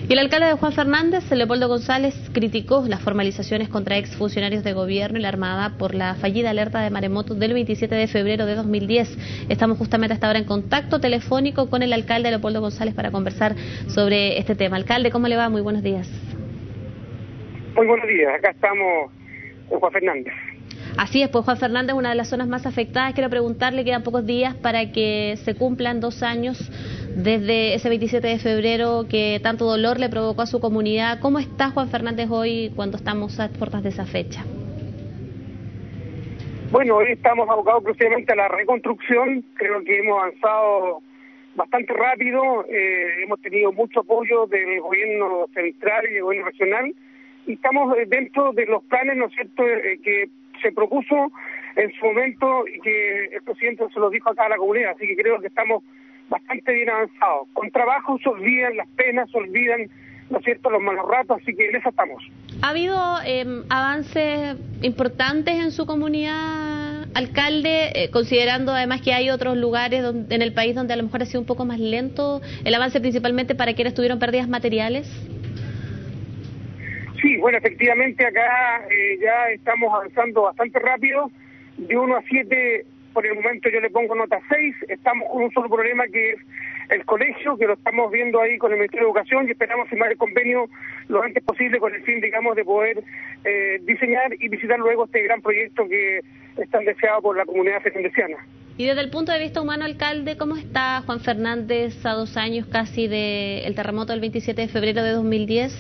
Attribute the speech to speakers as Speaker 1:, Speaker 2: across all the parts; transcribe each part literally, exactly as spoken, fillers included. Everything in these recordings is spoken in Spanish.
Speaker 1: Y el alcalde de Juan Fernández, Leopoldo González, criticó las formalizaciones contra exfuncionarios de gobierno y la Armada por la fallida alerta de maremoto del veintisiete de febrero de dos mil diez. Estamos justamente hasta ahora en contacto telefónico con el alcalde Leopoldo González para conversar sobre este tema. Alcalde, ¿cómo le va? Muy buenos días.
Speaker 2: Muy buenos días, acá estamos en Juan Fernández.
Speaker 1: Así es, pues Juan Fernández es una de las zonas más afectadas. Quiero preguntarle, quedan pocos días para que se cumplan dos años desde ese veintisiete de febrero que tanto dolor le provocó a su comunidad. ¿Cómo está Juan Fernández hoy cuando estamos a puertas de esa fecha?
Speaker 2: Bueno, hoy estamos abocados exclusivamente a la reconstrucción. Creo que hemos avanzado bastante rápido, eh, hemos tenido mucho apoyo del gobierno central y del gobierno regional, y estamos dentro de los planes, ¿no es cierto?, eh, que se propuso en su momento y que el presidente se lo dijo acá a la comunidad, así que creo que estamos bastante bien avanzados. Con trabajo se olvidan las penas, se olvidan, ¿no es cierto?, los malos ratos, así que en eso estamos.
Speaker 1: ¿Ha habido eh, avances importantes en su comunidad, alcalde, eh, considerando además que hay otros lugares donde, en el país donde a lo mejor ha sido un poco más lento el avance, principalmente para quienes tuvieron pérdidas materiales?
Speaker 2: Sí, bueno, efectivamente acá eh, ya estamos avanzando bastante rápido, de uno a siete, por el momento yo le pongo nota seis, estamos con un solo problema que es el colegio, que lo estamos viendo ahí con el Ministerio de Educación y esperamos firmar el convenio lo antes posible con el fin, digamos, de poder eh, diseñar y visitar luego este gran proyecto que es tan deseado por la comunidad fernandesiana.
Speaker 1: Y desde el punto de vista humano, alcalde, ¿cómo está Juan Fernández a dos años casi del terremoto del veintisiete de febrero de dos mil diez?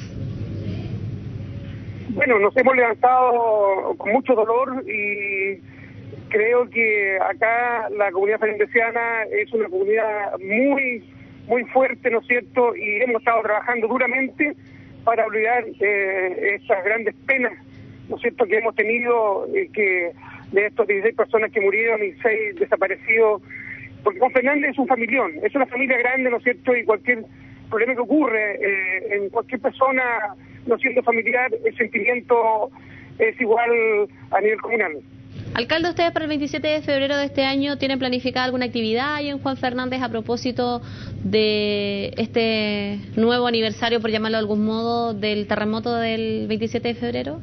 Speaker 2: Bueno, nos hemos levantado con mucho dolor y creo que acá la comunidad fernandesiana es una comunidad muy muy fuerte, ¿no es cierto? Y hemos estado trabajando duramente para olvidar eh, estas grandes penas, ¿no es cierto?, que hemos tenido, eh, que de estos dieciséis personas que murieron y seis desaparecidos, porque Juan Fernández es un familión, es una familia grande, ¿no es cierto?, y cualquier problema que ocurre eh, en cualquier persona, no siendo familiar, el sentimiento es igual a nivel comunal.
Speaker 1: Alcalde, ¿ustedes para el veintisiete de febrero de este año tienen planificada alguna actividad ahí en Juan Fernández a propósito de este nuevo aniversario, por llamarlo de algún modo, del terremoto del veintisiete de febrero?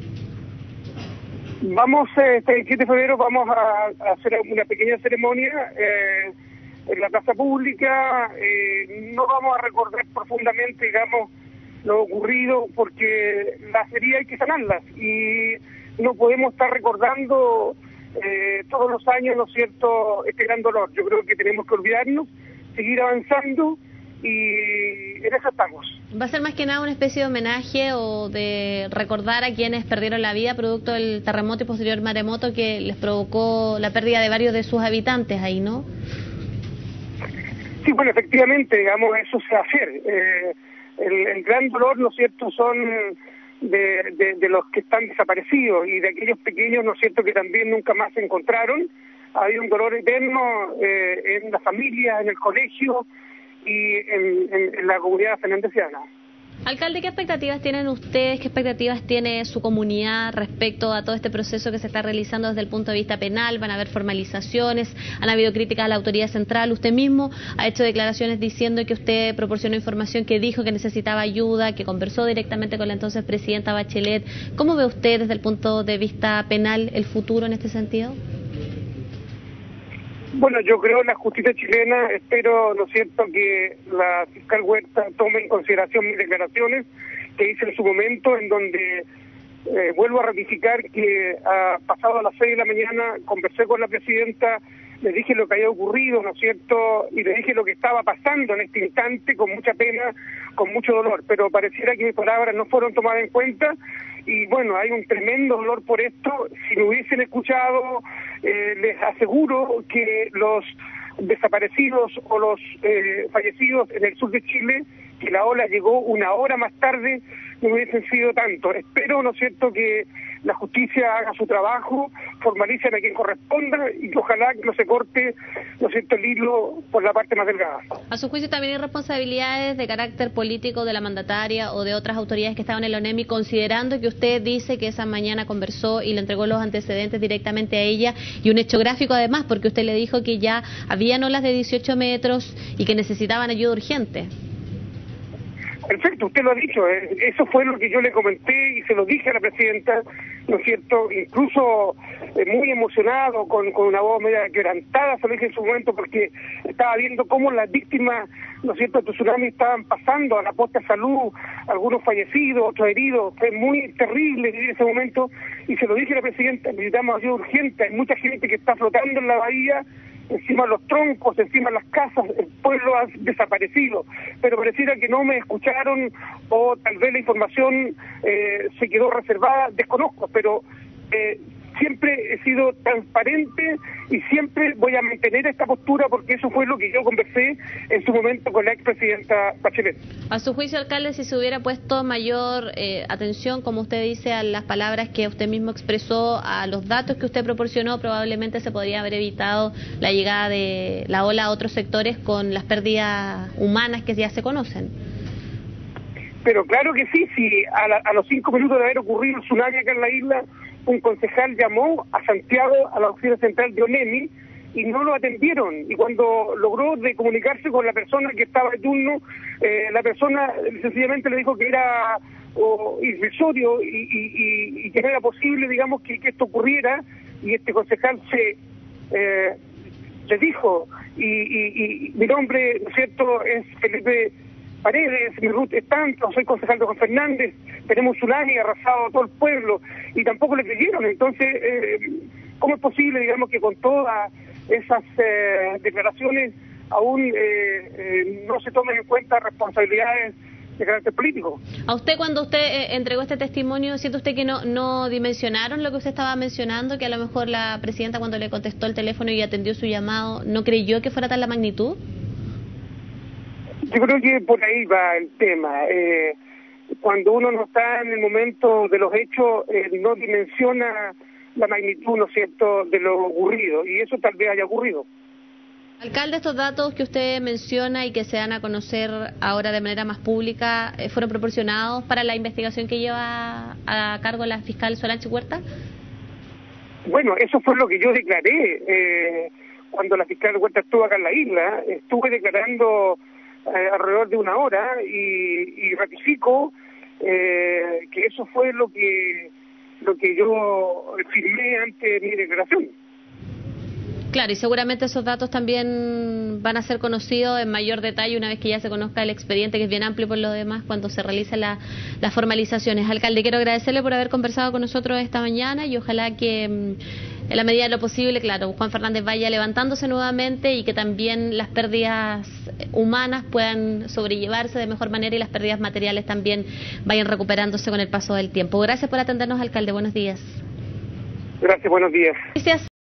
Speaker 2: Vamos, este veintisiete de febrero vamos a, a hacer una pequeña ceremonia eh, en la plaza pública. Eh, no vamos a recordar profundamente, digamos, lo ocurrido, porque las heridas hay que sanarlas y no podemos estar recordando eh, todos los años, ¿no es cierto?, este gran dolor. Yo creo que tenemos que olvidarnos, seguir avanzando y en eso estamos.
Speaker 1: ¿Va a ser más que nada una especie de homenaje o de recordar a quienes perdieron la vida producto del terremoto y posterior maremoto que les provocó la pérdida de varios de sus habitantes ahí, no?
Speaker 2: Sí, bueno, efectivamente, digamos, eso se va a hacer. Eh, el, el gran dolor, ¿no es cierto?, son de, de, de los que están desaparecidos y de aquellos pequeños, ¿no es cierto?, que también nunca más se encontraron. Ha habido un dolor eterno eh, en la familia, en el colegio y en, en, en la comunidad fernandesiana.
Speaker 1: Alcalde, ¿qué expectativas tienen ustedes, qué expectativas tiene su comunidad respecto a todo este proceso que se está realizando desde el punto de vista penal? ¿Van a haber formalizaciones? ¿Han habido críticas a la autoridad central? Usted mismo ha hecho declaraciones diciendo que usted proporcionó información, que dijo que necesitaba ayuda, que conversó directamente con la entonces presidenta Bachelet. ¿Cómo ve usted desde el punto de vista penal el futuro en este sentido?
Speaker 2: Bueno, yo creo en la justicia chilena, espero, ¿no es cierto?, que la fiscal Huerta tome en consideración mis declaraciones que hice en su momento, en donde eh, vuelvo a ratificar que a, pasado a las seis de la mañana conversé con la presidenta, le dije lo que había ocurrido, ¿no es cierto?, y le dije lo que estaba pasando en este instante, con mucha pena, con mucho dolor, pero pareciera que mis palabras no fueron tomadas en cuenta. Y bueno, hay un tremendo dolor por esto. Si me hubiesen escuchado, eh, les aseguro que los desaparecidos o los eh, fallecidos en el sur de Chile, que la ola llegó una hora más tarde, no hubiesen sido tanto. Espero, ¿no es cierto?, que la justicia haga su trabajo, formalicen a quien corresponda y que ojalá que no se corte, ¿no es cierto?, el hilo por la parte más delgada.
Speaker 1: A su juicio también hay responsabilidades de carácter político de la mandataria o de otras autoridades que estaban en el ONEMI, considerando que usted dice que esa mañana conversó y le entregó los antecedentes directamente a ella y un hecho gráfico además, porque usted le dijo que ya habían olas de dieciocho metros y que necesitaban ayuda urgente.
Speaker 2: Perfecto, usted lo ha dicho, eh, eso fue lo que yo le comenté y se lo dije a la presidenta, ¿no es cierto? Incluso eh, muy emocionado, con, con una voz media quebrantada, se lo dije en su momento, porque estaba viendo cómo las víctimas, ¿no es cierto?, de tsunami estaban pasando a la posta de salud, algunos fallecidos, otros heridos. Fue muy terrible vivir ese momento y se lo dije a la presidenta, necesitamos ayuda urgente, hay mucha gente que está flotando en la bahía, encima de los troncos, encima de las casas, el pueblo ha desaparecido, pero pareciera que no me escucharon o tal vez la información eh, se quedó reservada, desconozco, pero eh, siempre he sido transparente y siempre voy a mantener esta postura porque eso fue lo que yo conversé en su momento con la expresidenta Bachelet.
Speaker 1: A su juicio, alcalde, si se hubiera puesto mayor eh, atención, como usted dice, a las palabras que usted mismo expresó, a los datos que usted proporcionó, probablemente se podría haber evitado la llegada de la ola a otros sectores con las pérdidas humanas que ya se conocen.
Speaker 2: Pero claro que sí, sí, a, la, a los cinco minutos de haber ocurrido el tsunami acá en la isla, un concejal llamó a Santiago, a la oficina central de ONEMI, y no lo atendieron. Y cuando logró de comunicarse con la persona que estaba de turno, eh, la persona sencillamente le dijo que era oh, irrisorio y, y, y, y que no era posible, digamos, que, que esto ocurriera, y este concejal se eh, le dijo, y, y, y mi nombre, ¿no es cierto?, es Felipe Paredes, mi ruta es tanto, soy concejal de Juan Fernández, tenemos tsunami, arrasado a todo el pueblo, y tampoco le creyeron. Entonces, eh, ¿cómo es posible, digamos, que con todas esas eh, declaraciones aún eh, eh, no se tomen en cuenta responsabilidades de carácter político?
Speaker 1: A usted, cuando usted eh, entregó este testimonio, ¿siente usted que no, no dimensionaron lo que usted estaba mencionando, que a lo mejor la presidenta, cuando le contestó el teléfono y atendió su llamado, no creyó que fuera tal la magnitud?
Speaker 2: Yo creo que por ahí va el tema. Eh, cuando uno no está en el momento de los hechos, eh, no dimensiona la magnitud, ¿no es cierto?, de lo ocurrido, y eso tal vez haya ocurrido.
Speaker 1: Alcalde, estos datos que usted menciona y que se dan a conocer ahora de manera más pública, eh, ¿fueron proporcionados para la investigación que lleva a cargo la fiscal Solange Huerta?
Speaker 2: Bueno, eso fue lo que yo declaré eh, cuando la fiscal Huerta estuvo acá en la isla. Estuve declarando Eh, alrededor de una hora y, y ratifico eh, que eso fue lo que lo que yo firmé ante mi declaración.
Speaker 1: Claro, y seguramente esos datos también van a ser conocidos en mayor detalle una vez que ya se conozca el expediente, que es bien amplio por lo demás, cuando se realicen la, las formalizaciones. Alcalde, quiero agradecerle por haber conversado con nosotros esta mañana y ojalá que en la medida de lo posible, claro, Juan Fernández vaya levantándose nuevamente y que también las pérdidas humanas puedan sobrellevarse de mejor manera y las pérdidas materiales también vayan recuperándose con el paso del tiempo. Gracias por atendernos, alcalde. Buenos días.
Speaker 2: Gracias, buenos días.
Speaker 1: Gracias.